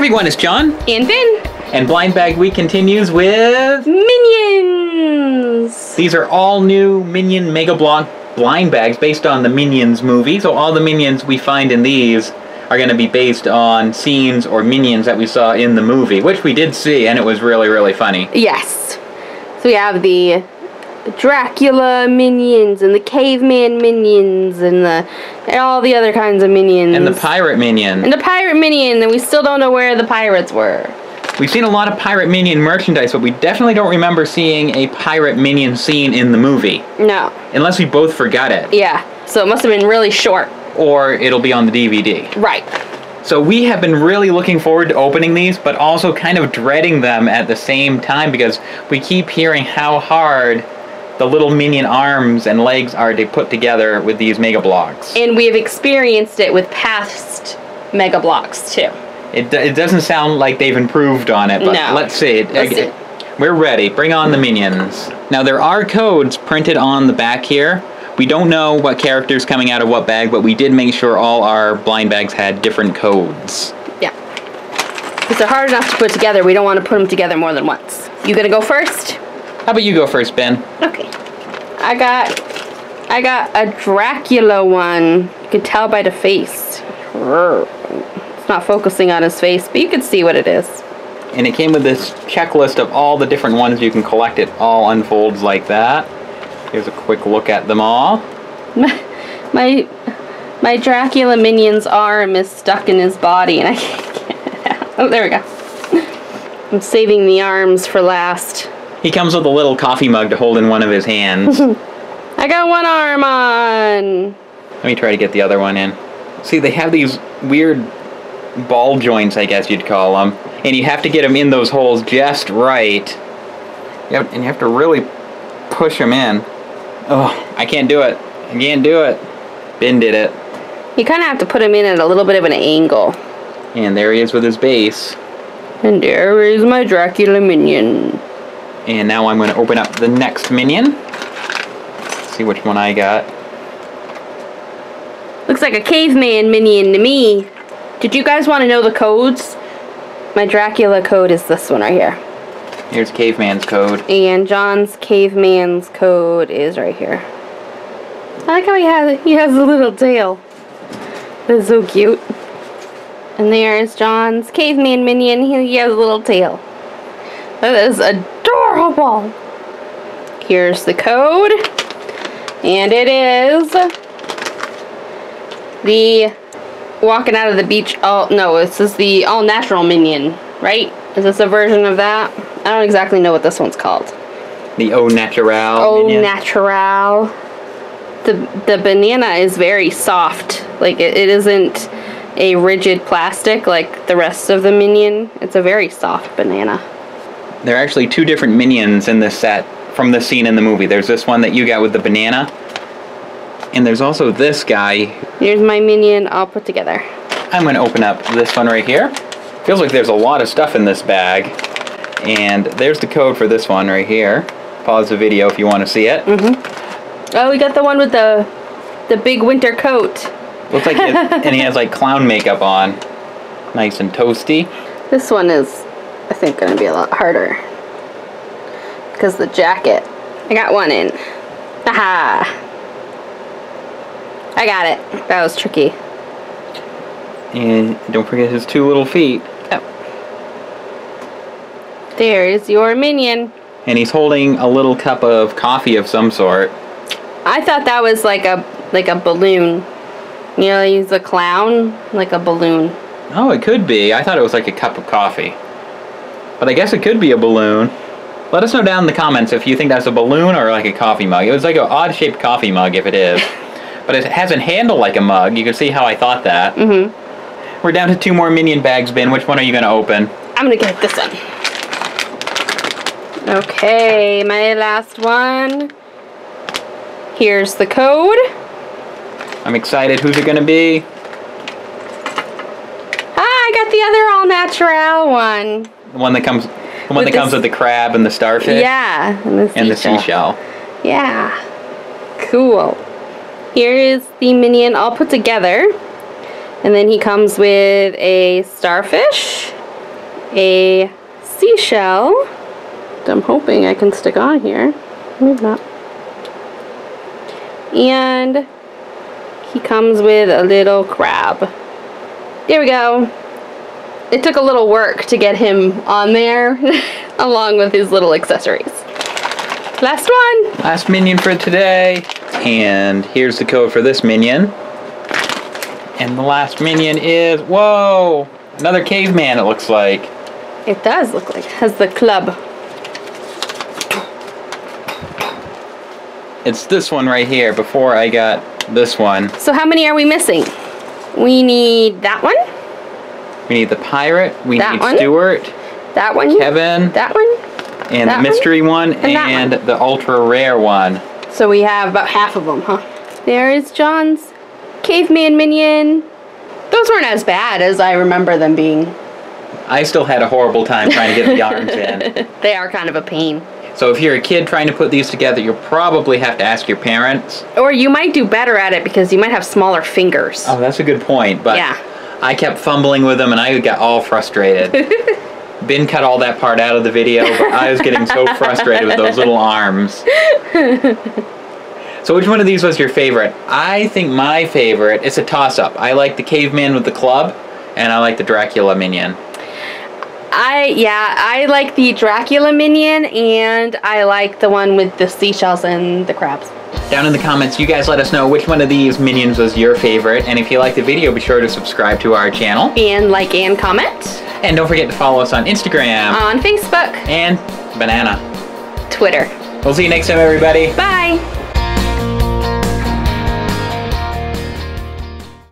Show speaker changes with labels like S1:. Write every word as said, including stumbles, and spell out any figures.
S1: everyone, it's John.
S2: And Finn.
S1: And Blind Bag Week continues with...
S2: Minions!
S1: These are all new Minion Mega Block blind bags based on the Minions movie. So all the Minions we find in these are going to be based on scenes or Minions that we saw in the movie, which we did see, and it was really, really funny.
S2: Yes. So we have the Dracula Minions, and the Caveman Minions, and the and all the other kinds of Minions.
S1: And the Pirate Minion.
S2: And the Pirate Minion, and we still don't know where the pirates were.
S1: We've seen a lot of Pirate Minion merchandise, but we definitely don't remember seeing a Pirate Minion scene in the movie.
S2: No.
S1: Unless we both forgot it.
S2: Yeah, so it must have been really short.
S1: Or it'll be on the D V D.
S2: Right.
S1: So we have been really looking forward to opening these, but also kind of dreading them at the same time because we keep hearing how hard the little Minion arms and legs are to put together with these Mega Blocks.
S2: And we have experienced it with past Mega Blocks, too.
S1: It, it doesn't sound like they've improved on it, but
S2: no.
S1: let's see.
S2: Let's see.
S1: We're ready. Bring on the Minions. Now, there are codes printed on the back here. We don't know what character's coming out of what bag, but we did make sure all our blind bags had different codes.
S2: Yeah. Because they're hard enough to put together. We don't want to put them together more than once. You gonna go first?
S1: How about you go first, Ben?
S2: Okay. I got... I got a Dracula one. You can tell by the face. It's not focusing on his face, but you can see what it is.
S1: And it came with this checklist of all the different ones you can collect. It all unfolds like that. Here's a quick look at them all.
S2: My, my, my Dracula Minion's arm is stuck in his body, and I can't get it out. Oh, there we go. I'm saving the arms for last.
S1: He comes with a little coffee mug to hold in one of his hands.
S2: I got one arm on.
S1: Let me try to get the other one in. See, they have these weird ball joints, I guess you'd call them. And you have to get them in those holes just right. You have, and you have to really push them in. Oh, I can't do it. I can't do it. Ben did it.
S2: You kind of have to put him in at a little bit of an angle.
S1: And there he is with his base.
S2: And there is my Dracula Minion.
S1: And now I'm going to open up the next Minion. Let's see which one I got.
S2: Looks like a Caveman Minion to me. Did you guys want to know the codes? My Dracula code is this one right here.
S1: Here's Caveman's code.
S2: And John's Caveman's code is right here. I like how he has he has a little tail. That's so cute. And there's John's Caveman Minion. He, he has a little tail. That is adorable. Here's the code. And it is the walking out of the beach. Oh, no, this is the all natural Minion, right? Is this a version of that? I don't exactly know what this one's called.
S1: The Au Natural
S2: Au
S1: Minion.
S2: Natural. The, the banana is very soft. Like, it, it isn't a rigid plastic like the rest of the Minion. It's a very soft banana.
S1: There are actually two different Minions in this set from the scene in the movie. There's this one that you got with the banana. And there's also this guy.
S2: Here's my Minion all put together.
S1: I'm going to open up this one right here. Feels like there's a lot of stuff in this bag. And there's the code for this one right here. Pause the video if you want to see it.
S2: Mm-hmm. Oh, we got the one with the the big winter coat.
S1: Looks like it, and he has like clown makeup on. Nice and toasty.
S2: This one is, I think, going to be a lot harder. Because the jacket. I got one in. Aha! I got it. That was tricky.
S1: And don't forget his two little feet.
S2: Oh. There is your Minion.
S1: And he's holding a little cup of coffee of some sort.
S2: I thought that was like a like a balloon. You know, he's a clown, like a balloon.
S1: Oh, it could be. I thought it was like a cup of coffee. But I guess it could be a balloon. Let us know down in the comments if you think that's a balloon or like a coffee mug. It was like an odd-shaped coffee mug if it is. But it has a handle like a mug. You can see how I thought that.
S2: Mm-hmm.
S1: We're down to two more Minion bags, Ben. Which one are you going to open?
S2: I'm going to get this one. Okay, my last one. Here's the code.
S1: I'm excited. Who's it going to be?
S2: Ah, I got the other all-natural one.
S1: The one that comes, the one
S2: With
S1: that comes
S2: this-
S1: with the crab and the starfish?
S2: Yeah, and the
S1: And the
S2: seashell.
S1: seashell.
S2: Yeah. Cool. Here is the Minion all put together. And then he comes with a starfish a seashell that I'm hoping I can stick on here. Maybe not. And he comes with a little crab. There we go. It took a little work to get him on there, along with his little accessories. Last one.
S1: Last minion for today. And here's the code for this minion. And the last minion is, whoa, another caveman it looks like.
S2: It does look like it has the club.
S1: It's this one right here before I got this one.
S2: So how many are we missing? We need that one.
S1: We need the pirate. We
S2: That
S1: need
S2: one?
S1: Stuart.
S2: That one.
S1: Kevin.
S2: That one.
S1: And
S2: that
S1: the mystery one,
S2: one? And that
S1: and
S2: one.
S1: the ultra rare one.
S2: So we have about half of them, huh? There is John's caveman minion. Those weren't as bad as I remember them being.
S1: I still had a horrible time trying to get the arms in.
S2: They are kind of a pain.
S1: So if you're a kid trying to put these together, you'll probably have to ask your parents.
S2: Or you might do better at it because you might have smaller fingers.
S1: Oh, that's a good point. But
S2: Yeah.
S1: I kept fumbling with them and I got all frustrated. Ben cut all that part out of the video, but I was getting so frustrated with those little arms. So which one of these was your favorite? I think my favorite, it's a toss-up. I like the caveman with the club, and I like the Dracula minion.
S2: I, yeah, I like the Dracula minion, and I like the one with the seashells and the crabs.
S1: Down in the comments, you guys let us know which one of these minions was your favorite, and if you like the video, be sure to subscribe to our channel.
S2: And like and comment.
S1: And don't forget to follow us on Instagram.
S2: On Facebook.
S1: And Banana.
S2: Twitter.
S1: We'll see you next time, everybody.
S2: Bye.